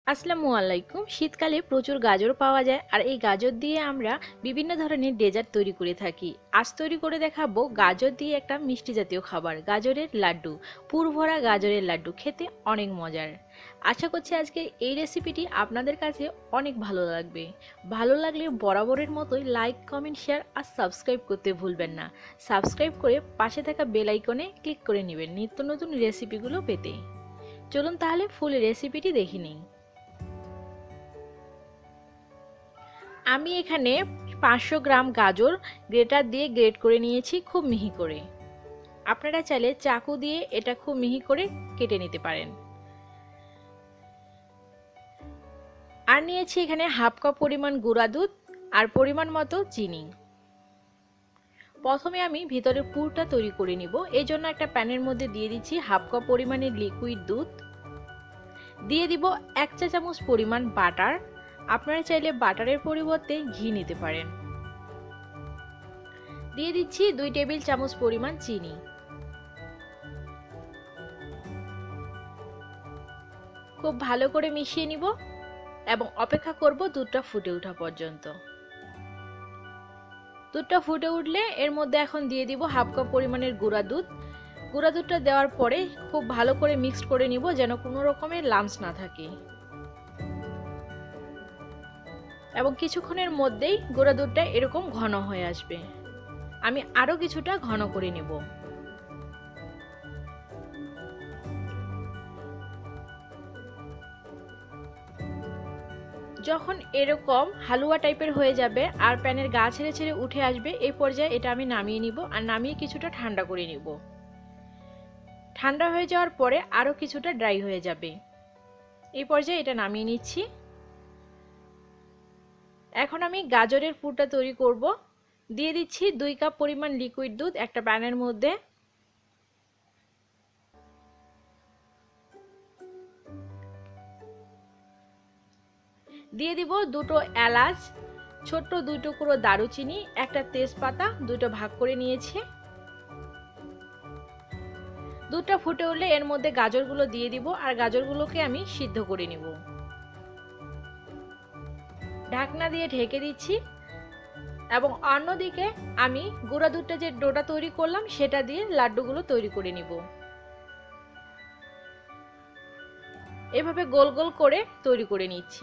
আসসালামু আলাইকুম। শীতকালে প্রচুর গাজর পাওয়া যায় আর এই গাজর দিয়ে আমরা বিভিন্ন ধরনের ডেজার্ট তৈরি করে থাকি। আজ তৈরি করে দেখাবো গাজর দিয়ে একটা মিষ্টি জাতীয় খাবার, গাজরের লাড্ডু। পুরভরা গাজরের লাড্ডু খেতে অনেক মজার। আশা করছি আজকের এই রেসিপিটি আপনাদের কাছে অনেক ভালো লাগবে। ভালো লাগলে বরাবরের মতোই লাইক, কমেন্ট, শেয়ার আর সাবস্ক্রাইব করতে ভুলবেন না। সাবস্ক্রাইব করে পাশে থাকা বেল আইকনে ক্লিক করে নেবেন নিত্য নতুন রেসিপিগুলো পেতে। চলুন তাহলে ফুল রেসিপিটি দেখে নিই। আমি এখানে 500 গ্রাম গাজর গ্রেটার দিয়ে গ্রেট করে নিয়েছি খুব মিহি করে। আপনারা চাইলে চাকু দিয়ে এটা খুব মিহি করে কেটে নিতে পারেন। আর নিয়েছি এখানে হাফ কাপ পরিমাণ গুঁড়া দুধ আর পরিমাণ মতো চিনি। প্রথমে আমি ভিতরের পুরটা তৈরি করে নিব। এই জন্য একটা প্যানের মধ্যে দিয়ে দিচ্ছি হাফ কাপ পরিমাণের লিকুইড দুধ, দিয়ে দিব 1 চা চামচ পরিমাণ বাটার। আপনারা চাইলে বাটারের পরিবর্তে ঘি নিতে পারেন। দিয়ে দিচ্ছি 2 টেবিল চামচ পরিমাণ চিনি। খুব ভালো করে মিশিয়ে নিব এবং অপেক্ষা করব দুধটা ফুটে ওঠা পর্যন্ত। দুধটা ফুটে উঠলে এর মধ্যে এখন দিয়ে দিব হাফ কাপ পরিমাণের গুঁড়া দুধ। গুঁড়া দুধটা দেওয়ার পরে খুব ভালো করে মিক্সড করে নিব যেন কোনো রকমের লাম্পস না থাকে। এবং কিছুক্ষণের মধ্যেই গুঁড়া দুধটা এরকম ঘন হয়ে আসবে। আমি আরো কিছুটা ঘন করে নেব। যখন এরকম হালুয়া টাইপের হয়ে যাবে আর প্যানের গা ছেড়ে ছেড়ে উঠে আসবে, এই পর্যায়ে এটা আমি নামিয়ে নিব আর নামিয়ে কিছুটা ঠান্ডা করে নিব। ঠান্ডা হয়ে যাওয়ার পরে আরো কিছুটা ড্রাই হয়ে যাবে। এই পর্যায়ে এটা নামিয়ে নিচ্ছি। এখন আমি গাজরের পুরটা তৈরি করব। দিয়ে দিচ্ছি 2 কাপ পরিমাণ লিকুইড দুধ একটা প্যানের মধ্যে। দিয়ে দিব দুটো এলাচ, ছোট্ট 2 টুকরো দারুচিনি, একটা তেজপাতা, দুটো ভাগ করে নিয়েছি। দুধটা ফুটে উঠলে এর মধ্যে গাজরগুলো দিয়ে দিব আর গাজরগুলোকে আমি সিদ্ধ করে নিব। ঢাকনা দিয়ে ঢেকে দিচ্ছি এবং অন্যদিকে আমি গুঁড়া দুধটা যে ডোটা তৈরি করলাম সেটা দিয়ে লাড্ডুগুলো তৈরি করে নিব। এভাবে গোল গোল করে তৈরি করে নিচ্ছি।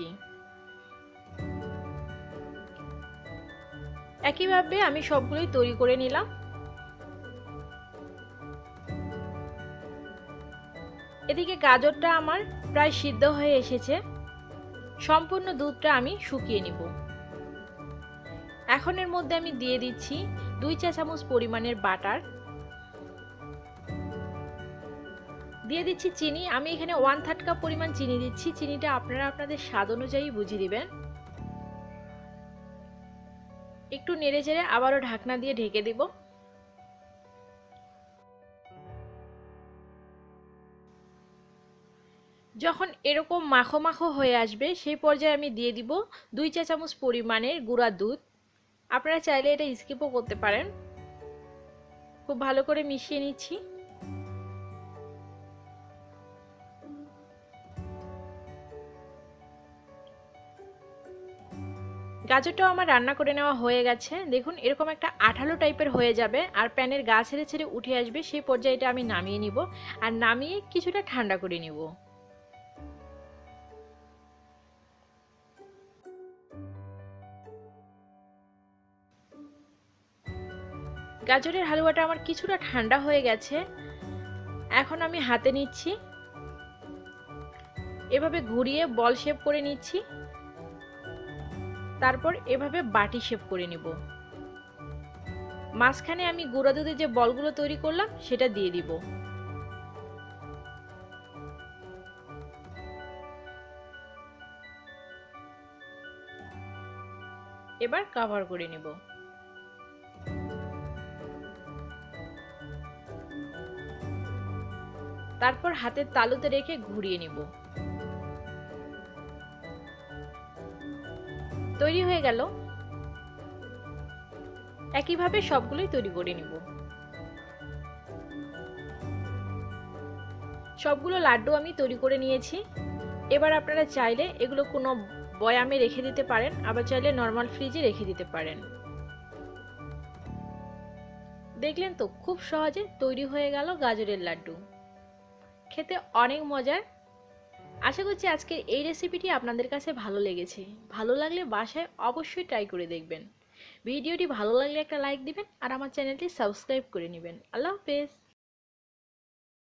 একইভাবে আমি সবগুলোই তৈরি করে নিলাম। এদিকে গাজরটা আমার প্রায় সিদ্ধ হয়ে এসেছে। সম্পূর্ণ দুধটা আমি শুকিয়ে নিব। এখন এর মধ্যে আমি দিয়ে দিচ্ছি 2 চা চামচ পরিমাণের বাটার। দিয়ে দিচ্ছি চিনি। আমি এখানে 1/3 কাপ পরিমাণ চিনি দিচ্ছি। চিনিটা আপনারা আপনাদের স্বাদ অনুযায়ী বুঝিয়ে দিবেন। একটু নেড়ে চেড়ে আবারও ঢাকনা দিয়ে ঢেকে দেব। যখন এরকম মাখো মাখো হয়ে আসবে সেই পর্যায়ে আমি দিয়ে দিব 2 চা চামচ পরিমাণের গুঁড়া দুধ। আপনারা চাইলে এটা স্কিপও করতে পারেন। খুব ভালো করে মিশিয়ে নিচ্ছি। গাজরটাও আমার রান্না করে নেওয়া হয়ে গেছে। দেখুন এরকম একটা আঠালো টাইপের হয়ে যাবে আর প্যানের গা ছেড়ে ছেড়ে উঠে আসবে, সেই পর্যায়ে এটা আমি নামিয়ে নিব আর নামিয়ে কিছুটা ঠান্ডা করে নিব। গাজরের হালুয়াটা আমার কিছুটা ঠান্ডা হয়ে গেছে। এখন আমি হাতে নিচ্ছি, এভাবে ঘুরিয়ে বল শেপ করে নিচ্ছি, তারপর এভাবে বাটি শেপ করে নিব। মাঝখানে আমি গুঁড়া দুধে যে বলগুলো তৈরি করলাম সেটা দিয়ে দিব। এবার কভার করে নিব। তারপর হাতের তালুতে রেখে ঘুরিয়ে নিব। তৈরি হয়ে গেল। একইভাবে সবগুলোই তৈরি করে নিব। সবগুলো লাড্ডু আমি তৈরি করে নিয়েছি। এবার আপনারা চাইলে এগুলো কোনো বয়ামে রেখে দিতে পারেন, আবার চাইলে নর্মাল ফ্রিজে রেখে দিতে পারেন। দেখলেন তো, খুব সহজে তৈরি হয়ে গেল গাজরের লাড্ডু। খেতে অনেক মজার। আশা করছি আজকের এই রেসিপিটি আপনাদের কাছে ভালো লেগেছে। ভালো লাগলে বাসায় অবশ্যই ট্রাই করে দেখবেন। ভিডিওটি ভালো লাগলে একটা লাইক দিবেন আর আমার চ্যানেলটি সাবস্ক্রাইব করে নেবেন। আল্লাহ হাফেজ।